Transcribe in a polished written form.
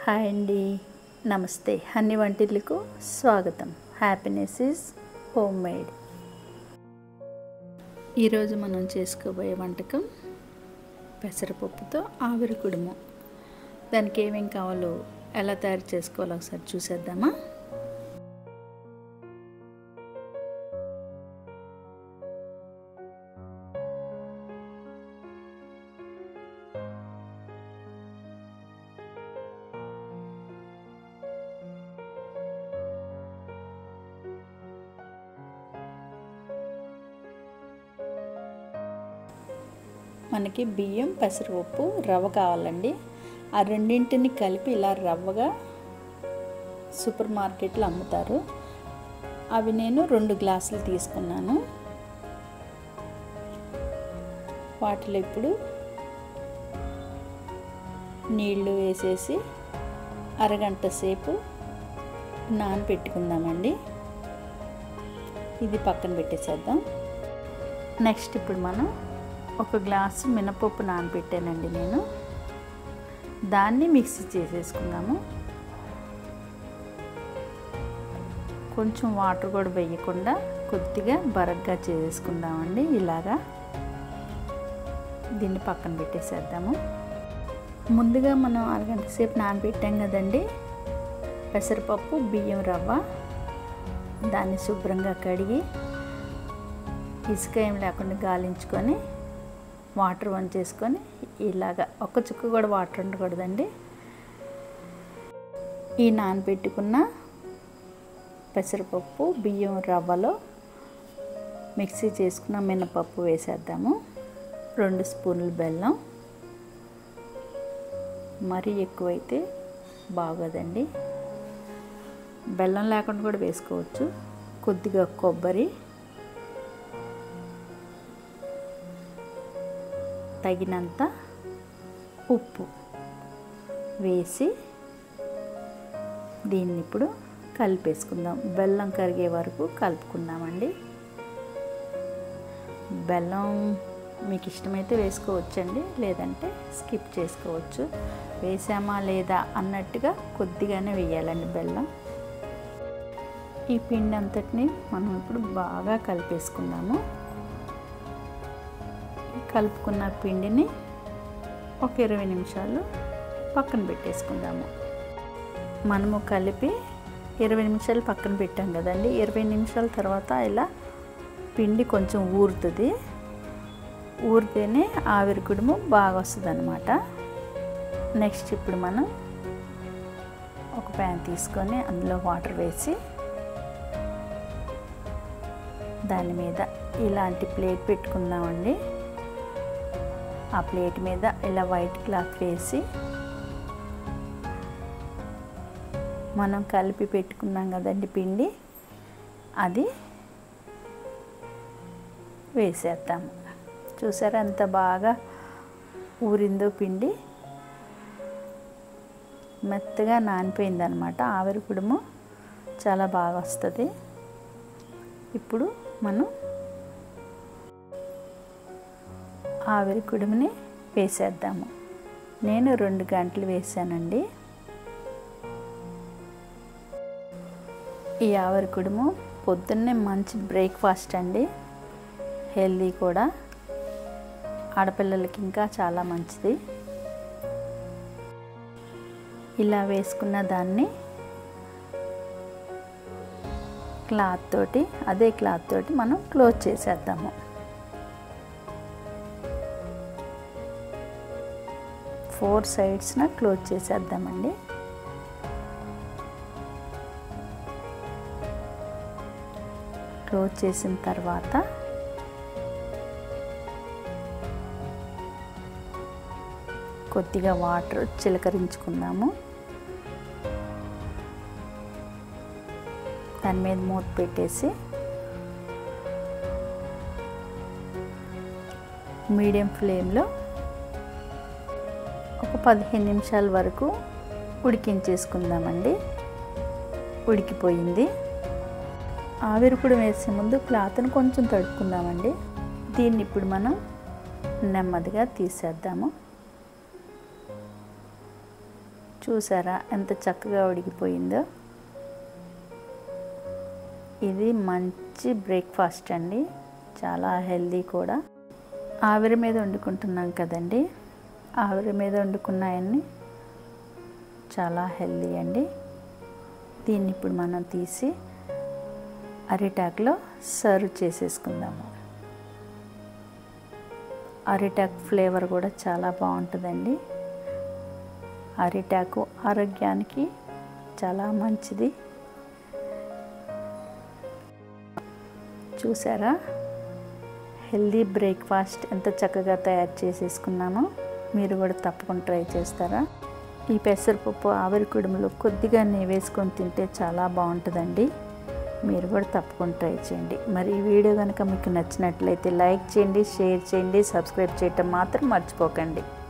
Hi అండి, నమస్తే. అన్ని వంటిల్లకు స్వాగతం. Happiness is home made. ఈరోజు మనం చేసుకోబోయే వంటకం పెసరపప్పుతో ఆవిరి కుడుము. దానికి ఏమేం కావాలో ఎలా తయారు చేసుకోవాలో ఒకసారి చూసేద్దామా. మనకి బియ్యం, పెసరపప్పు, రవ్వ కావాలండి. ఆ రెండింటిని కలిపి ఇలా రవ్వగా సూపర్ మార్కెట్లో అమ్ముతారు. అవి నేను 2 గ్లాసులు తీసుకున్నాను. వాటిలో ఇప్పుడు నీళ్లు వేసేసి అరగంట సేపు నానబెట్టుకుందామండి. ఇది పక్కన పెట్టేసేద్దాం. నెక్స్ట్ ఇప్పుడు మనం 1 గ్లాసు మినపప్పు నానబెట్టానండి నేను. దాన్ని మిక్సీ చేసేసుకుందాము. కొంచెం వాటర్ కూడా వేయకుండా కొద్దిగా బరగ్గా చేసేసుకుందామండి. ఇలాగా దీన్ని పక్కన పెట్టేసేద్దాము. ముందుగా మనం అరగంట సేపు నానబెట్టాం కదండి పెసరపప్పు, బియ్యం, రవ్వ. దాన్ని శుభ్రంగా కడిగి ఇసుక ఏం లేకుండా గాలించుకొని వాటర్ వంచేసుకొని ఇలాగా ఒక్క చుక్క కూడా వాటర్ ఉండకూడదండి. ఈ నానబెట్టుకున్న పెసరపప్పు, బియ్యం, రవ్వలో మిక్సీ చేసుకున్న మినపప్పు వేసేద్దాము. 2 స్పూన్లు బెల్లం. మరీ ఎక్కువైతే బాగోదండి. బెల్లం లేకుండా కూడా వేసుకోవచ్చు. కొద్దిగా కొబ్బరి, తగినంత ఉప్పు వేసి దీన్ని ఇప్పుడు కలిపేసుకుందాం. బెల్లం కరిగే వరకు కలుపుకుందామండి. బెల్లం మీకు ఇష్టమైతే వేసుకోవచ్చండి, లేదంటే స్కిప్ చేసుకోవచ్చు. వేసామా లేదా అన్నట్టుగా కొద్దిగానే వేయాలండి బెల్లం. ఈ పిండి అంతటిని మనం ఇప్పుడు బాగా కలిపేసుకుందాము. కలుపుకున్న పిండిని ఒక 20 నిమిషాలు పక్కన పెట్టేసుకుందాము. మనము కలిపి 20 నిమిషాలు పక్కన పెట్టాం కదండి. 20 నిమిషాల తర్వాత ఇలా పిండి కొంచెం ఊరుతుంది. ఊరితేనే ఆవిరి కుడుము బాగా వస్తుంది అన్నమాట. నెక్స్ట్ ఇప్పుడు మనం ఒక ప్యాన్ తీసుకొని అందులో వాటర్ వేసి దాని మీద ఇలాంటి ప్లేట్ పెట్టుకుందామండి. ఆ ప్లేట్ మీద ఇలా వైట్ క్లాత్ వేసి మనం కలిపి పెట్టుకున్నాం కదండి పిండి, అది వేసేద్దాము. చూసారా ఎంత బాగా ఊరిందో పిండి. మెత్తగా నానిపోయిందనమాట. ఆవిరి కుడుము చాలా బాగా వస్తుంది. ఇప్పుడు మనం ఆవిరి కుడుముని వేసేద్దాము. నేను 2 గంటలు వేసానండి. ఈ ఆవిరి కుడుము పొద్దున్నే మంచి బ్రేక్ఫాస్ట్ అండి. హెల్దీ కూడా. ఆడపిల్లలకి ఇంకా చాలా మంచిది. ఇలా వేసుకున్న దాన్ని అదే క్లాత్ తోటి మనం క్లోజ్ చేసేద్దాము. 4 సైడ్స్న క్లోజ్ చేసేద్దామండి. క్లోజ్ చేసిన తర్వాత కొద్దిగా వాటర్ చిలకరించుకుందాము. దాని మీద మూత పెట్టేసి మీడియం ఫ్లేమ్లో ఒక 15 నిమిషాల వరకు ఉడికించేసుకుందామండి. ఉడికిపోయింది. ఆవిరి కూడా వేసే ముందు క్లాత్ని కొంచెం తడుపుకుందామండి. దీన్ని ఇప్పుడు మనం నెమ్మదిగా తీసేద్దాము. చూసారా ఎంత చక్కగా ఉడికిపోయిందో. ఇది మంచి బ్రేక్ఫాస్ట్ అండి, చాలా హెల్దీ కూడా. ఆవిరి మీద వండుకుంటున్నాం కదండి, ఆవిరి మీద వండుకున్నాయన్నీ చాలా హెల్దీ అండి. దీన్ని ఇప్పుడు మనం తీసి అరిటాకులో సర్వ్ చేసేసుకుందాము. అరిటాకు ఫ్లేవర్ కూడా చాలా బాగుంటుందండి. అరిటాకు ఆరోగ్యానికి చాలా మంచిది. చూసారా హెల్దీ బ్రేక్ఫాస్ట్ ఎంత చక్కగా తయారు చేసేసుకున్నామో. మీరు కూడా తప్పకుండా ట్రై చేస్తారా? ఈ పెసరపప్పు ఆవిరి కుడుములో కొద్దిగా నెయ్యి వేసుకొని తింటే చాలా బాగుంటుందండి. మీరు కూడా తప్పకుండా ట్రై చేయండి. మరి ఈ వీడియో కనుక మీకు నచ్చినట్లయితే లైక్ చేయండి, షేర్ చేయండి, సబ్స్క్రైబ్ చేయటం మాత్రం మర్చిపోకండి.